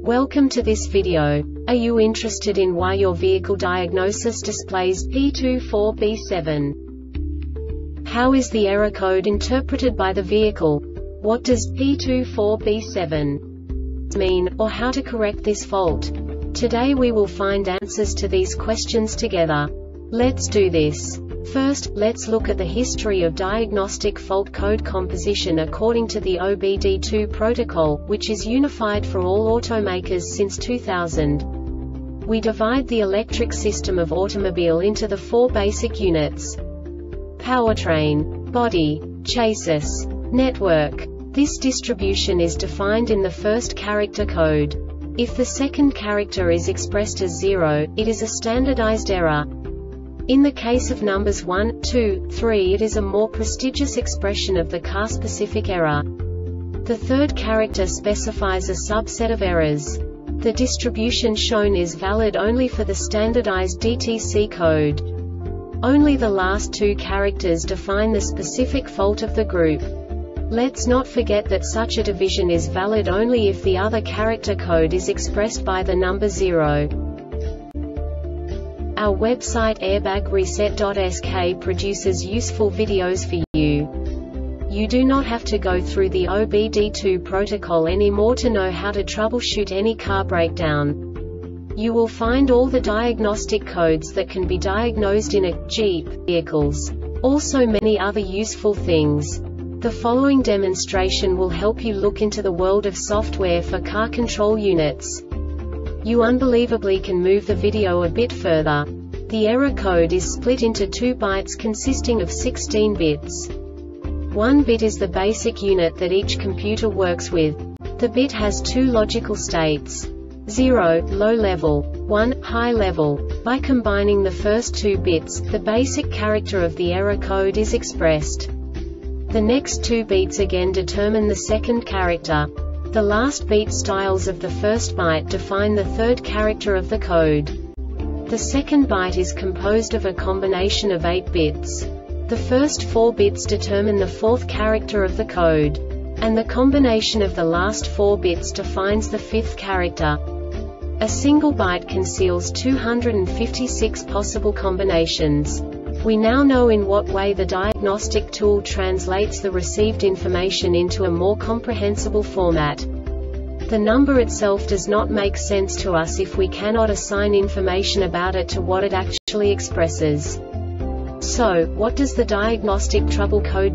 Welcome to this video. Are you interested in why your vehicle diagnosis displays P24B7? How is the error code interpreted by the vehicle? What does P24B7 mean, or how to correct this fault? Today we will find answers to these questions together. Let's do this. First, let's look at the history of diagnostic fault code composition according to the OBD2 protocol, which is unified for all automakers since 2000. We divide the electric system of automobile into the four basic units: powertrain, body, chassis, network. This distribution is defined in the first character code. If the second character is expressed as 0, it is a standardized error. In the case of numbers 1, 2, 3, it is a more prestigious expression of the car-specific error. The third character specifies a subset of errors. The distribution shown is valid only for the standardized DTC code. Only the last two characters define the specific fault of the group. Let's not forget that such a division is valid only if the other character code is expressed by the number 0. Our website airbagreset.sk produces useful videos for you. You do not have to go through the OBD2 protocol anymore to know how to troubleshoot any car breakdown. You will find all the diagnostic codes that can be diagnosed in a Jeep vehicles. Also many other useful things. The following demonstration will help you look into the world of software for car control units. You unbelievably can move the video a bit further. The error code is split into 2 bytes consisting of 16 bits. 1 bit is the basic unit that each computer works with. The bit has 2 logical states: 0, low level, 1, high level. By combining the first 2 bits, the basic character of the error code is expressed. The next 2 beats again determine the second character. The last beat styles of the first byte define the third character of the code. The second byte is composed of a combination of 8 bits. The first 4 bits determine the fourth character of the code. And the combination of the last 4 bits defines the fifth character. A single byte conceals 256 possible combinations. We now know in what way the diagnostic tool translates the received information into a more comprehensible format. The number itself does not make sense to us if we cannot assign information about it to what it actually expresses. So, what does the diagnostic trouble code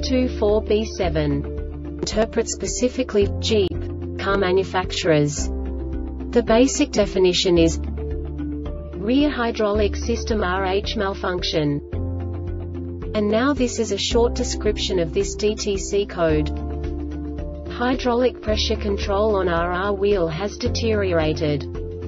P24B7 interpret specifically for Jeep car manufacturers? The basic definition is rear hydraulic system RH malfunction. And now this is a short description of this DTC code. Hydraulic pressure control on RR wheel has deteriorated.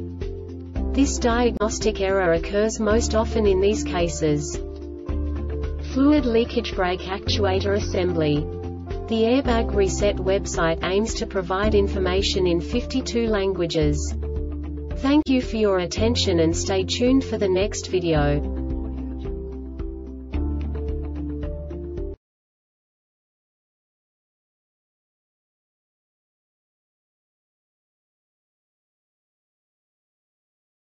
This diagnostic error occurs most often in these cases: fluid leakage brake actuator assembly. The Airbag Reset website aims to provide information in 52 languages. Thank you for your attention and stay tuned for the next video.